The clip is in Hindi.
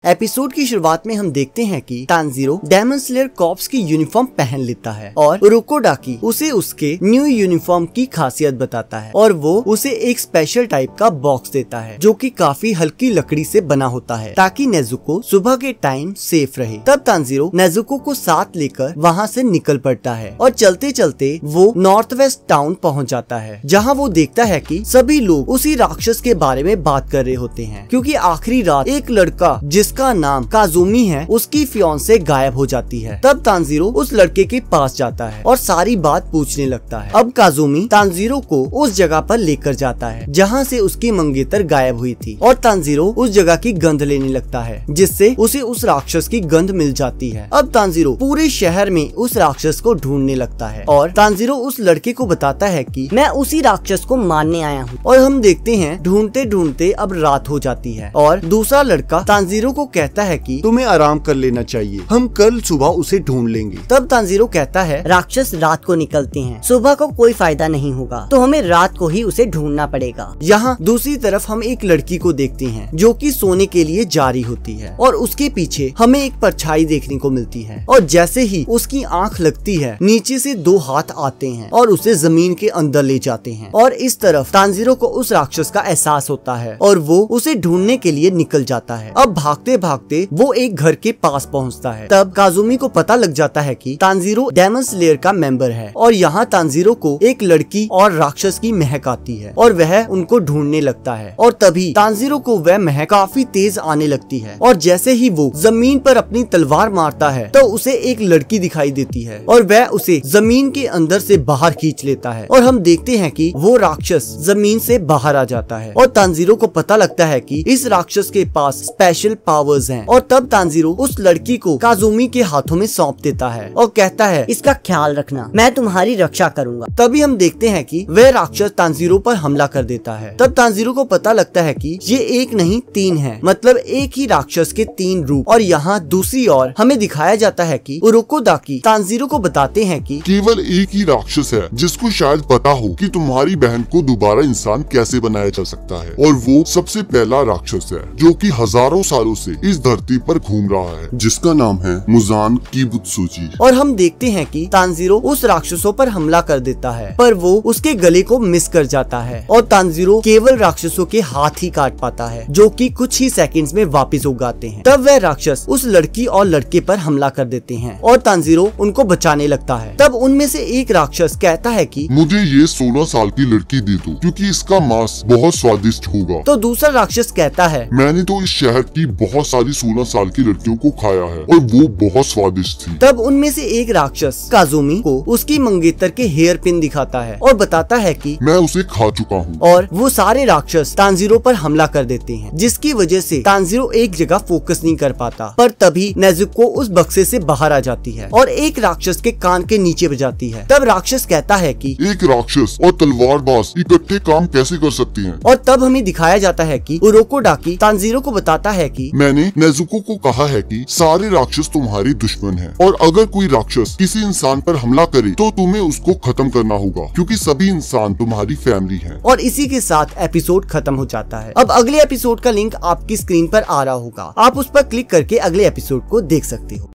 एपिसोड की शुरुआत में हम देखते हैं कि तानजीरो डेमन स्लेयर कॉर्प्स की यूनिफॉर्म पहन लेता है और उरोकोडाकी उसे उसके न्यू यूनिफॉर्म की खासियत बताता है और वो उसे एक स्पेशल टाइप का बॉक्स देता है जो कि काफी हल्की लकड़ी से बना होता है ताकि नेजुको सुबह के टाइम सेफ रहे। तब तानजीरो नेजुको को साथ लेकर वहाँ से निकल पड़ता है और चलते चलते वो नॉर्थ वेस्ट टाउन पहुँच जाता है जहाँ वो देखता है कि सभी लोग उसी राक्षस के बारे में बात कर रहे होते हैं क्योंकि आखिरी रात एक लड़का जिसका नाम काजुमी है उसकी फियांसे गायब हो जाती है। तब तानजीरो उस लड़के के पास जाता है और सारी बात पूछने लगता है। अब काजुमी तानजीरो को उस जगह पर लेकर जाता है जहाँ से उसकी मंगेतर गायब हुई थी और तानजीरो उस जगह की गंध लेने लगता है जिससे उसे उस राक्षस की गंध मिल जाती है। अब तानजीरो पूरे शहर में उस राक्षस को ढूंढने लगता है और तानजीरो उस लड़के को बताता है कि मैं उसी राक्षस को मारने आया हूँ। और हम देखते हैं ढूंढते ढूंढते अब रात हो जाती है और दूसरा लड़का तानजीरो को कहता है कि तुम्हें आराम कर लेना चाहिए, हम कल सुबह उसे ढूंढ लेंगे। तब तानजीरो कहता है राक्षस रात को निकलते हैं, सुबह को कोई फायदा नहीं होगा तो हमें रात को ही उसे ढूंढना पड़ेगा। यहाँ दूसरी तरफ हम एक लड़की को देखते हैं जो कि सोने के लिए जा रही होती है और उसके पीछे हमें एक परछाई देखने को मिलती है और जैसे ही उसकी आंख लगती है नीचे से दो हाथ आते हैं और उसे जमीन के अंदर ले जाते हैं और इस तरफ तानजीरो को उस राक्षस का एहसास होता है और वो उसे ढूंढने के लिए निकल जाता है। अब भागते भागते वो एक घर के पास पहुंचता है। तब काजुमी को पता लग जाता है कि तानजीरो डेमन स्लेयर का मेंबर है और यहाँ तानजीरो को एक लड़की और राक्षस की महक आती है और वह उनको ढूंढने लगता है और तभी तानजीरो को वह महक काफी तेज आने लगती है और जैसे ही वो जमीन पर अपनी तलवार मारता है तो उसे एक लड़की दिखाई देती है और वह उसे जमीन के अंदर से बाहर खींच लेता है और हम देखते हैं कि वो राक्षस जमीन से बाहर आ जाता है और तानजीरो को पता लगता है कि इस राक्षस के पास स्पेशल पावर्स हैं। और तब तानजीरो उस लड़की को काजुमी के हाथों में सौंप देता है और कहता है इसका ख्याल रखना, मैं तुम्हारी रक्षा करूंगा। तभी हम देखते हैं कि वह राक्षस तानजीरो पर हमला कर देता है। तब तानजीरो को पता लगता है कि ये एक नहीं तीन है, मतलब एक ही राक्षस के तीन रूप। और यहाँ दूसरी ओर हमें दिखाया जाता है कि उरोकोडाकी तानजीरो को बताते हैं कि केवल एक ही राक्षस है जिसको शायद पता हो कि तुम्हारी बहन को दोबारा इंसान कैसे बनाया जा सकता है और वो सबसे पहला राक्षस है जो कि हजारों सालों से इस धरती पर घूम रहा है जिसका नाम है मुजान किबुत्सुजी। और हम देखते हैं कि तानजीरो उस राक्षसों पर हमला कर देता है पर वो उसके गले को मिस कर जाता है और तानजीरो केवल राक्षसों के हाथ ही काट पाता है जो कि कुछ ही सेकंड्स में वापस उगाते हैं। तब वह राक्षस उस लड़की और लड़के पर हमला कर देते हैं और तानजीरो उनको बचाने लगता है। तब उनमें से एक राक्षस कहता है कि मुझे ये 16 साल की लड़की दे दो क्योंकि इसका मांस बहुत स्वादिष्ट होगा। तो दूसरा राक्षस कहता है मैंने तो इस शहर की बहुत सारी 16 साल की लड़कियों को खाया है और वो बहुत स्वादिष्ट थी। तब उनमें से एक राक्षस काजुमी को उसकी मंगेतर के हेयर पिन दिखाता है और बताता है कि मैं उसे खा चुका हूँ। और वो सारे राक्षस तानजीरो पर हमला कर देते हैं जिसकी वजह से तानजीरो एक जगह फोकस नहीं कर पाता। पर तभी नेजुको उस बक्से से बाहर आ जाती है और एक राक्षस के कान के नीचे बजाती है। तब राक्षस कहता है कि एक राक्षस और तलवारबाज इकट्ठे काम कैसे कर सकती हैं? और तब हमें दिखाया जाता है कि उरोकोडाकी तानजीरो को बताता है कि मैंने नेजुको को कहा है कि सारे राक्षस तुम्हारे दुश्मन हैं और अगर कोई राक्षस किसी इंसान पर हमला करे तो तुम्हें उसको खत्म करना होगा क्योंकि सभी इंसान तुम्हारी फैमिली हैं। और इसी के साथ एपिसोड खत्म हो जाता है। अब अगले एपिसोड का लिंक आपकी स्क्रीन पर आ रहा होगा, आप उस पर क्लिक करके अगले एपिसोड को देख सकते हो।